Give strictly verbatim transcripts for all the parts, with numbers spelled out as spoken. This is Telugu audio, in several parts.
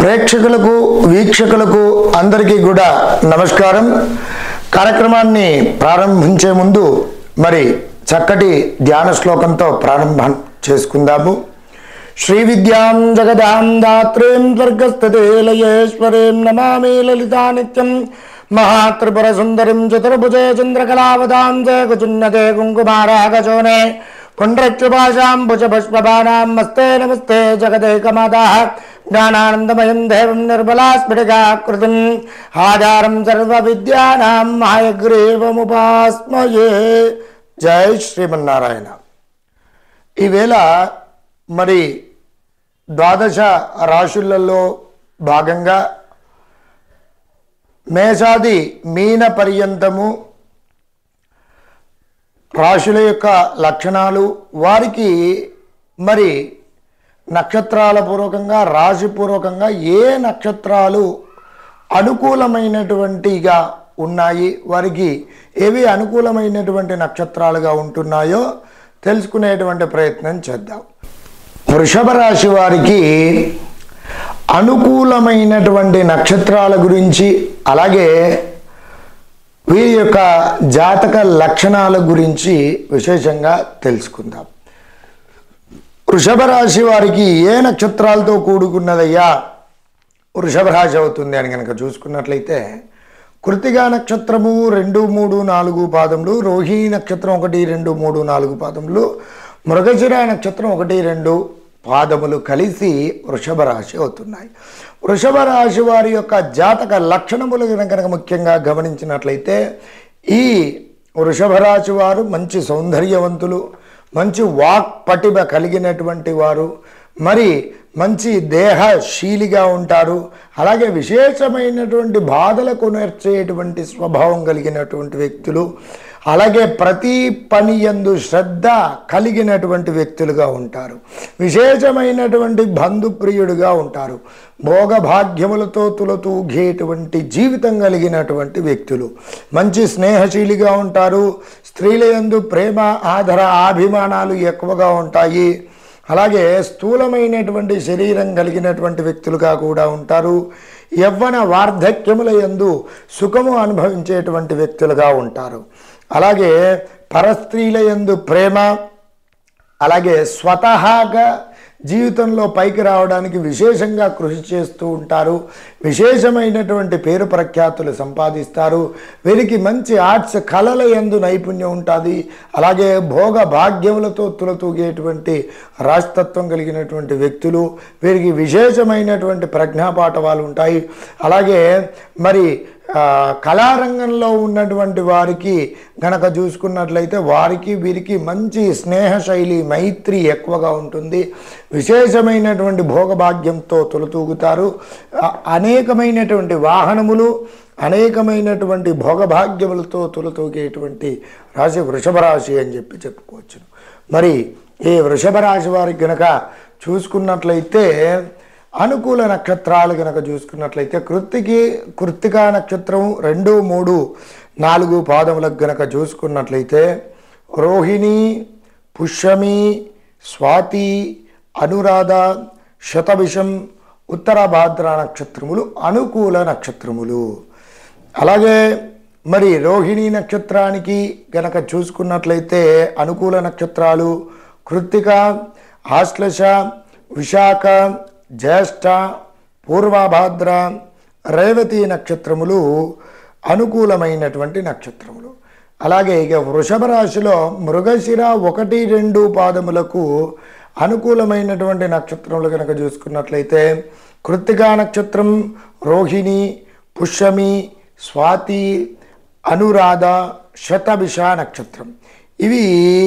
ప్రేక్షకులకు వీక్షకులకు అందరికీ కూడా నమస్కారం. కార్యక్రమాన్ని ప్రారంభించే ముందు మరి చక్కటి ధ్యాన శ్లోకంతో ప్రారంభం చేసుకుందాము. శ్రీ విద్యాం జగదాం దాత్రీం స్వర్గస్థితిలయేశ్వరీం నమామి లలితా నిత్యం మహాత్రిపుర సుందరిం చతుర్భుజే చంద్రకళావతాం జయకుచున్నతే కుంకుమారాగచోనే పుండ్రచ్యుభాషాం భుజపుష్పబాణాం మస్తే నమస్తే జగదేకమాతాః జ్ఞానానందమయం దేవం నిర్మలాస్ఫటికాకృతిం ఆధారం సర్వవిద్యానాం హయగ్రీవముపాస్మయే. జై శ్రీమన్నారాయణ. ఈవేళ మరి ద్వాదశ రాశులలో భాగంగా మేషాది మీన పర్యంతము రాశుల యొక్క లక్షణాలు, వారికి మరి నక్షత్రాల పూర్వకంగా రాశిపూర్వకంగా ఏ నక్షత్రాలు అనుకూలమైనటువంటిగా ఉన్నాయి, వారికి ఏవి అనుకూలమైనటువంటి నక్షత్రాలుగా ఉంటున్నాయో తెలుసుకునేటువంటి ప్రయత్నం చేద్దాం. వృషభ రాశి వారికి అనుకూలమైనటువంటి నక్షత్రాల గురించి, అలాగే వీరి యొక్క జాతక లక్షణాల గురించి విశేషంగా తెలుసుకుందాం. వృషభ రాశి వారికి ఏ నక్షత్రాలతో కూడుకున్నదయ్యా వృషభ రాశి అవుతుంది అని కనుక చూసుకున్నట్లయితే, కృత్తికా నక్షత్రము రెండు మూడు నాలుగు పాదములు, రోహిణి నక్షత్రం ఒకటి రెండు మూడు నాలుగు పాదములు, మృగశిర నక్షత్రం ఒకటి రెండు పాదములు కలిసి వృషభ రాశి అవుతున్నాయి. వృషభ రాశి వారి యొక్క జాతక లక్షణములు కనుక ముఖ్యంగా గమనించినట్లయితే, ఈ వృషభ రాశి వారు మంచి సౌందర్యవంతులు, మంచి వాక్ పటిమ కలిగినటువంటి వారు, మరి మంచి దేహశీలిగా ఉంటారు. అలాగే విశేషమైనటువంటి బాధలకు నేర్చేటువంటి స్వభావం కలిగినటువంటి వ్యక్తులు, అలాగే ప్రతి పని యందు శ్రద్ధ కలిగినటువంటి వ్యక్తులుగా ఉంటారు. విశేషమైనటువంటి బంధుప్రియుడుగా ఉంటారు. భోగభాగ్యములతో తులతూగేటువంటి జీవితం కలిగినటువంటి వ్యక్తులు, మంచి స్నేహశీలిగా ఉంటారు. స్త్రీల యందు ప్రేమ ఆదర అభిమానాలు ఎక్కువగా ఉంటాయి. అలాగే స్థూలమైనటువంటి శరీరం కలిగినటువంటి వ్యక్తులుగా కూడా ఉంటారు. యవ్వన వార్ధక్యముల యందు సుఖము అనుభవించేటువంటి వ్యక్తులుగా ఉంటారు. అలాగే పరస్త్రీల యందు ప్రేమ, అలాగే స్వతహాగా జీవితంలో పైకి రావడానికి విశేషంగా కృషి చేస్తూ ఉంటారు. విశేషమైనటువంటి పేరు ప్రఖ్యాతులు సంపాదిస్తారు. వీరికి మంచి ఆర్ట్స్ కళల యందు నైపుణ్యం ఉంటుంది. అలాగే భోగ భాగ్యములతో తులతూగేటువంటి రాజతత్వం కలిగినటువంటి వ్యక్తులు, వీరికి విశేషమైనటువంటి ప్రజ్ఞాపాఠవాలు ఉంటాయి. అలాగే మరి కళారంగంలో ఉన్నటువంటి వారికి గనక చూసుకున్నట్లయితే, వారికి వీరికి మంచి స్నేహశైలి మైత్రి ఎక్కువగా ఉంటుంది. విశేషమైనటువంటి భోగభాగ్యంతో తొలతూగుతారు. అనేకమైనటువంటి వాహనములు, అనేకమైనటువంటి భోగభాగ్యములతో తొలతూగేటువంటి రాశి వృషభ రాశి అని చెప్పి చెప్పుకోవచ్చు. మరి ఈ వృషభ రాశి వారికి గనక చూసుకున్నట్లయితే, అనుకూల నక్షత్రాలు కనుక చూసుకున్నట్లయితే, కృత్తికి కృత్తికా నక్షత్రం రెండు మూడు నాలుగు పాదములకు గనక చూసుకున్నట్లయితే, రోహిణి, పుష్యమి, స్వాతి, అనురాధ, శతభిషం, ఉత్తరభాద్ర నక్షత్రములు అనుకూల నక్షత్రములు. అలాగే మరి రోహిణి నక్షత్రానికి గనక చూసుకున్నట్లయితే అనుకూల నక్షత్రాలు కృత్తిక, ఆశ్లేష, విశాఖ, జ్యేష్ఠ, పూర్వభాద్ర, రేవతి నక్షత్రములు అనుకూలమైనటువంటి నక్షత్రములు. అలాగే ఇక వృషభ రాశిలో మృగశిర ఒకటి రెండు పాదములకు అనుకూలమైనటువంటి నక్షత్రములు కనుక చూసుకున్నట్లయితే, కృత్తికా నక్షత్రం, రోహిణి, పుష్యమి, స్వాతి, అనురాధ, శతభిష నక్షత్రం. ఇవి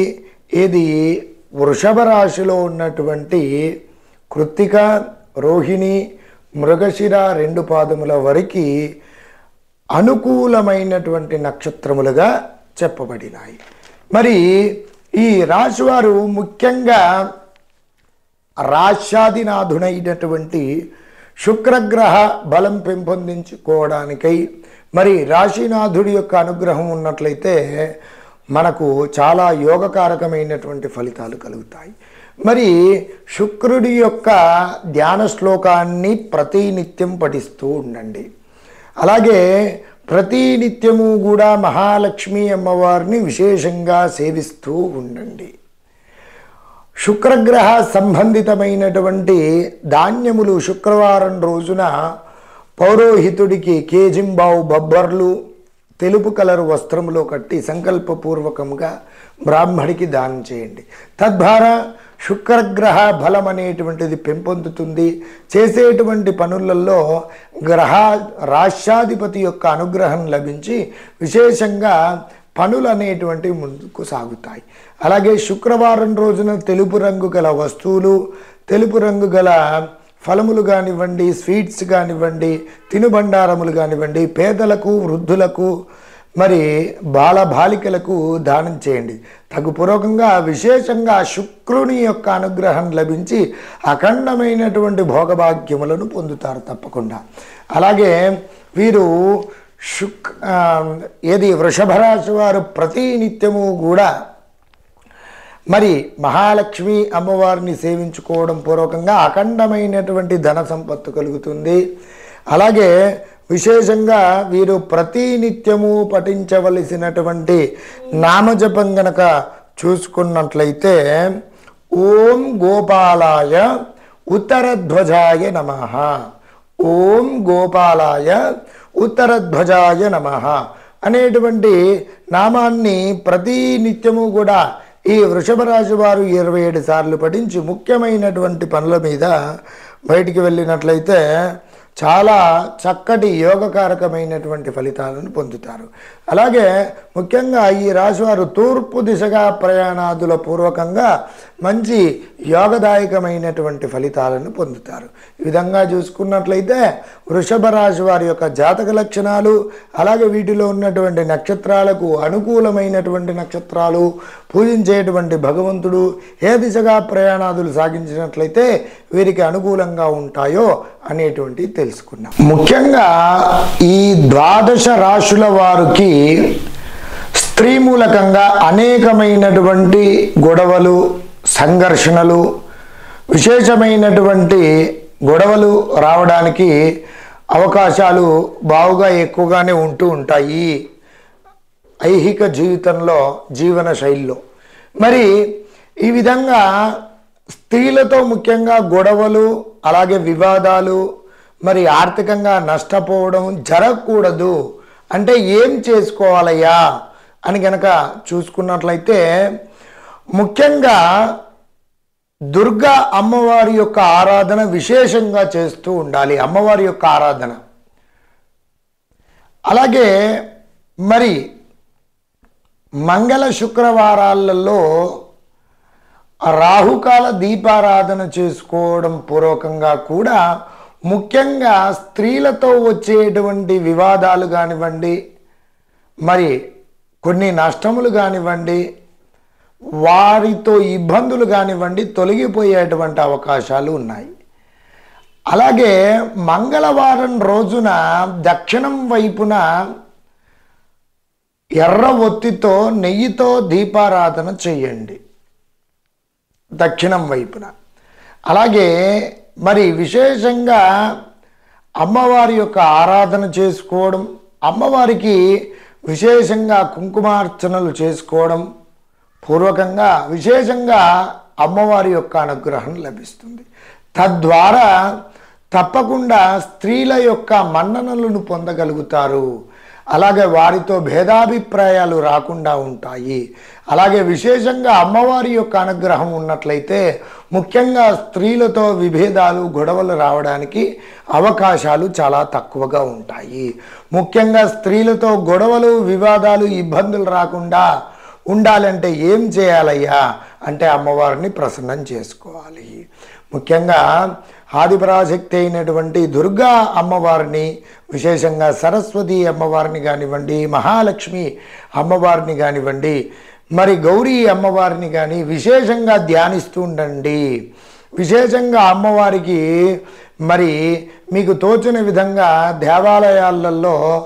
ఏది వృషభ రాశిలో ఉన్నటువంటి కృత్తిక, రోహిణి, మృగశిర రెండు పాదముల వరకు అనుకూలమైనటువంటి నక్షత్రములుగా చెప్పబడినాయి. మరి ఈ రాశివారు ముఖ్యంగా రాశ్యాధినాథునైనటువంటి శుక్రగ్రహ బలం పెంపొందించుకోవడానికై మరి రాశినాథుడి యొక్క అనుగ్రహం ఉన్నట్లయితే మనకు చాలా యోగకారకమైనటువంటి ఫలితాలు కలుగుతాయి. మరి శుక్రుడి యొక్క ధ్యాన శ్లోకాన్ని ప్రతినిత్యం పఠిస్తూ ఉండండి. అలాగే ప్రతినిత్యము కూడా మహాలక్ష్మి అమ్మవారిని విశేషంగా సేవిస్తూ ఉండండి. శుక్రగ్రహ సంబంధితమైనటువంటి ధాన్యములు శుక్రవారం రోజున పౌరోహితుడికి కేజింబావు బొబ్బర్లు తెలుపు కలరు వస్త్రములో కట్టి సంకల్పపూర్వకంగా బ్రాహ్మడికి దానం చేయండి. తద్వారా శుక్రగ్రహ బలం అనేటువంటిది పెంపొందుతుంది. చేసేటువంటి పనులలో గ్రహ రాష్ట్రాధిపతి యొక్క అనుగ్రహం లభించి విశేషంగా పనులు అనేటువంటివి ముందుకు సాగుతాయి. అలాగే శుక్రవారం రోజున తెలుపు రంగు గల వస్తువులు, తెలుపు రంగు గల ఫలములు కానివ్వండి, స్వీట్స్ కానివ్వండి, తినుబండారములు కానివ్వండి, పేదలకు వృద్ధులకు మరి బాలబాలికలకు దానం చేయండి. తగుపూర్వకంగా విశేషంగా శుక్రుని యొక్క అనుగ్రహం లభించి అఖండమైనటువంటి భోగభాగ్యములను పొందుతారు తప్పకుండా. అలాగే వీరు శుక్ ఏది వృషభ రాశి వారు ప్రతినిత్యము కూడా మరి మహాలక్ష్మి అమ్మవారిని సేవించుకోవడం పూర్వకంగా అఖండమైనటువంటి ధన సంపత్తు కలుగుతుంది. అలాగే విశేషంగా వీరు ప్రతినిత్యము పఠించవలసినటువంటి నామజపం గనక చూసుకున్నట్లయితే ఓం గోపాలాయ ఉత్తరధ్వజాయ నమః, ఓం గోపాలాయ ఉత్తరధ్వజాయ నమః అనేటువంటి నామాన్ని ప్రతినిత్యము కూడా ఈ వృషభ రాశి వారు ఇరవై ఏడు సార్లు పఠించి ముఖ్యమైనటువంటి పనుల మీద బయటికి వెళ్ళినట్లయితే చాలా చక్కటి యోగకారకమైనటువంటి ఫలితాలను పొందుతారు. అలాగే ముఖ్యంగా ఈ రాశివారు తూర్పు దిశగా ప్రయాణాదుల పూర్వకంగా మంచి యోగదాయకమైనటువంటి ఫలితాలను పొందుతారు. ఈ విధంగా చూసుకున్నట్లయితే వృషభ రాశి వారి యొక్క జాతక లక్షణాలు, అలాగే వీటిలో ఉన్నటువంటి నక్షత్రాలకు అనుకూలమైనటువంటి నక్షత్రాలు, పూజించేటువంటి భగవంతుడు ఏ దిశగా ప్రయాణాదులు సాగించినట్లయితే వీరికి అనుకూలంగా ఉంటాయో అనేటువంటి తెలుసుకున్నాం. ముఖ్యంగా ఈ ద్వాదశ రాశుల వారికి స్త్రీ మూలకంగా అనేకమైనటువంటి గొడవలు, సంఘర్షణలు, విశేషమైనటువంటి గొడవలు రావడానికి అవకాశాలు బావుగా ఎక్కువగానే ఉంటూ ఉంటాయి ఐహిక జీవితంలో, జీవన శైలిలో. మరి ఈ విధంగా స్త్రీలతో ముఖ్యంగా గొడవలు, అలాగే వివాదాలు, మరి ఆర్థికంగా నష్టపోవడం జరగకూడదు అంటే ఏం చేసుకోవాలయ్యా అని కనుక చూసుకున్నట్లయితే ముఖ్యంగా దుర్గా అమ్మవారి యొక్క ఆరాధన విశేషంగా చేస్తూ ఉండాలి. అమ్మవారి యొక్క ఆరాధన. అలాగే మరి మంగళ శుక్రవారాలలో రాహుకాల దీపారాధన చేసుకోవడం పూర్వకంగా కూడా ముఖ్యంగా స్త్రీలతో వచ్చేటువంటి వివాదాలు కానివ్వండి, మరి కొన్ని నష్టములు కానివ్వండి, వారితో ఇబ్బందులు కానివ్వండి తొలగిపోయేటువంటి అవకాశాలు ఉన్నాయి. అలాగే మంగళవారం రోజున దక్షిణం వైపున ఎర్ర ఒత్తితో నెయ్యితో దీపారాధన చేయండి దక్షిణం వైపున. అలాగే మరి విశేషంగా అమ్మవారి యొక్క ఆరాధన చేసుకోవడం, అమ్మవారికి విశేషంగా కుంకుమార్చనలు చేసుకోవడం పూర్వకంగా విశేషంగా అమ్మవారి యొక్క అనుగ్రహం లభిస్తుంది. తద్వారా తప్పకుండా స్త్రీల యొక్క మన్ననలను పొందగలుగుతారు. అలాగే వారితో భేదాభిప్రాయాలు రాకుండా ఉంటాయి. అలాగే విశేషంగా అమ్మవారి యొక్క అనుగ్రహం ఉన్నట్లయితే ముఖ్యంగా స్త్రీలతో విభేదాలు, గొడవలు రావడానికి అవకాశాలు చాలా తక్కువగా ఉంటాయి. ముఖ్యంగా స్త్రీలతో గొడవలు, వివాదాలు, ఇబ్బందులు రాకుండా ఉండాలంటే ఏం చేయాలయ్యా అంటే అమ్మవారిని ప్రసన్నం చేసుకోవాలి. ముఖ్యంగా ఆదిపరాశక్తి అయినటువంటి దుర్గా అమ్మవారిని, విశేషంగా సరస్వతి అమ్మవారిని కానివ్వండి, మహాలక్ష్మి అమ్మవారిని కానివ్వండి, మరి గౌరీ అమ్మవారిని కానీ విశేషంగా ధ్యానిస్తూ ఉండండి. విశేషంగా అమ్మవారికి మరి మీకు తోచిన విధంగా దేవాలయాలలో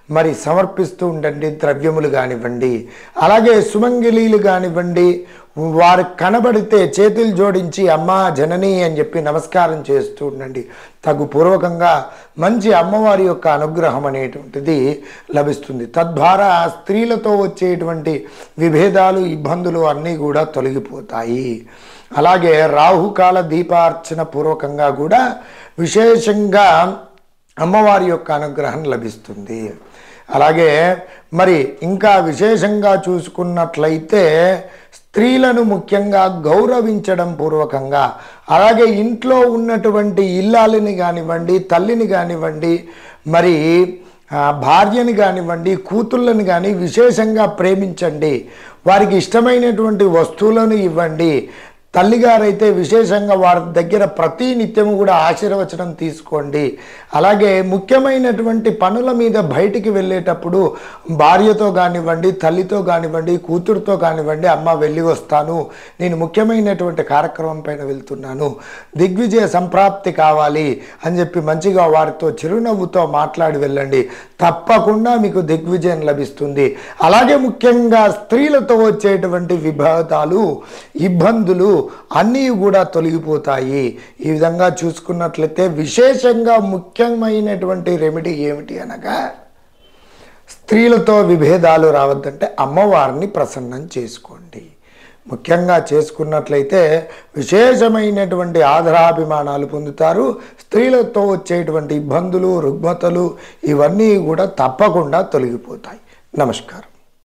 మరి సమర్పిస్తూ ఉండండి. ద్రవ్యములు కానివ్వండి, అలాగే సుమంగిలీలు కానివ్వండి, వారు కనబడితే చేతులు జోడించి అమ్మా జనని అని చెప్పి నమస్కారం చేస్తూ ఉండండి. తగు పూర్వకంగా మంచి అమ్మవారి యొక్క అనుగ్రహం అనేటువంటిది లభిస్తుంది. తద్వారా స్త్రీలతో వచ్చేటువంటి విభేదాలు, ఇబ్బందులు అన్నీ కూడా తొలగిపోతాయి. అలాగే రాహుకాల దీపార్చన పూర్వకంగా కూడా విశేషంగా అమ్మవారి యొక్క అనుగ్రహం లభిస్తుంది. అలాగే మరి ఇంకా విశేషంగా చూసుకున్నట్లయితే స్త్రీలను ముఖ్యంగా గౌరవించడం పూర్వకంగా, అలాగే ఇంట్లో ఉన్నటువంటి ఇల్లాలని కానివ్వండి, తల్లిని కానివ్వండి, మరి భార్యని కానివ్వండి, కూతుళ్ళని కానీ విశేషంగా ప్రేమించండి. వారికి ఇష్టమైనటువంటి వస్తువులను ఇవ్వండి. తల్లిగారైతే విశేషంగా వారి దగ్గర ప్రతి నిత్యము కూడా ఆశీర్వచనం తీసుకోండి. అలాగే ముఖ్యమైనటువంటి పనుల మీద బయటికి వెళ్ళేటప్పుడు భార్యతో కానివ్వండి, తల్లితో కానివ్వండి, కూతురుతో కానివ్వండి, అమ్మ వెళ్ళి వస్తాను, నేను ముఖ్యమైనటువంటి కార్యక్రమం పైన వెళ్తున్నాను, దిగ్విజయ సంప్రాప్తి కావాలి అని చెప్పి మంచిగా వారితో చిరునవ్వుతో మాట్లాడి వెళ్ళండి. తప్పకుండా మీకు దిగ్విజయం లభిస్తుంది. అలాగే ముఖ్యంగా స్త్రీలతో వచ్చేటువంటి విభేదాలు, ఇబ్బందులు అన్నీ కూడా తొలగిపోతాయి. ఈ విధంగా చూసుకున్నట్లయితే విశేషంగా ముఖ్యమైనటువంటి రెమెడీ ఏమిటి అనగా, స్త్రీలతో విభేదాలు రావద్దంటే అమ్మవారిని ప్రసన్నం చేసుకోండి. ముఖ్యంగా చేసుకున్నట్లయితే విశేషమైనటువంటి ఆదరాభిమానాలు పొందుతారు. స్త్రీలతో వచ్చేటువంటి ఇబ్బందులు, రుగ్మతలు ఇవన్నీ కూడా తప్పకుండా తొలగిపోతాయి. నమస్కారం.